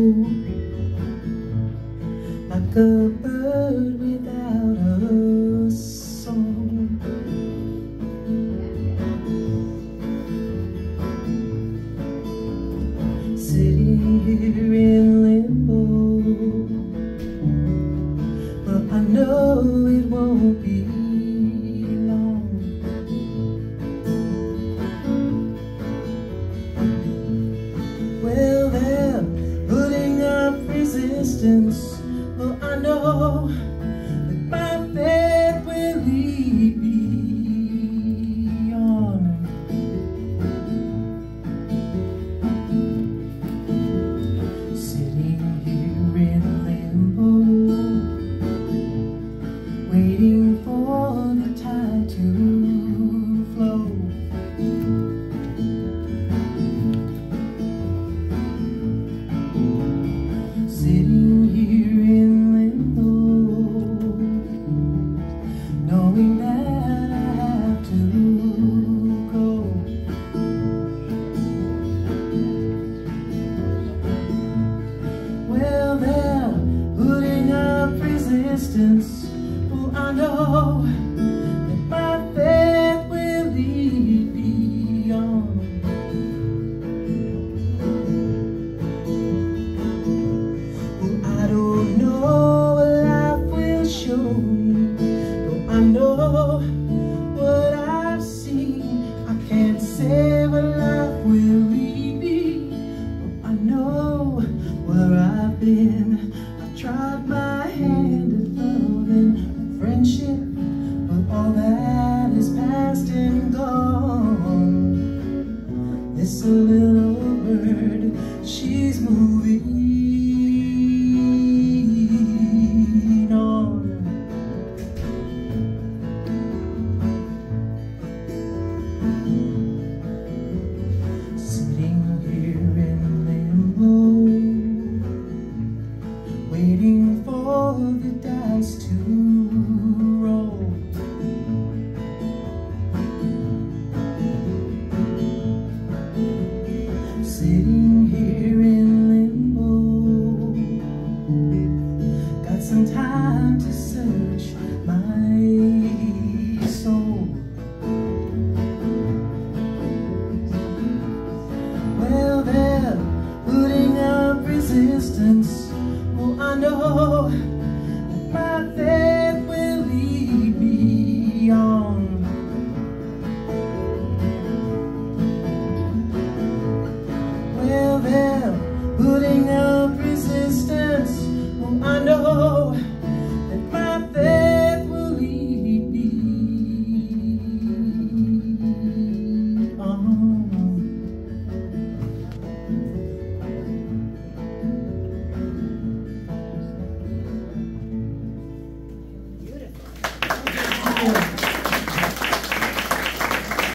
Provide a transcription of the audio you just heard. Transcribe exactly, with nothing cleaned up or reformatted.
like a bird without a song. Sitting here in limbo, but I know it won't be long. Well, they're putting up resistance. Well, I know that my faith will lead me on. Sitting here in limbo, waiting for the tide to flow. Sitting here in limbo, knowing that I have to go. Well, they're putting up resistance. Oh, I know that my faith will lead me on. I don't know what life will show me, but I know what I've seen. I can't say where life will lead me, but I know where I've been. I tried my hand at love and friendship, but all that is past and gone. This little bird, she's moving on. Sitting here in limbo, waiting for the dice to roll. Sitting here in limbo, got some time to search my soul. Well, they're putting up resistance. Oh, I know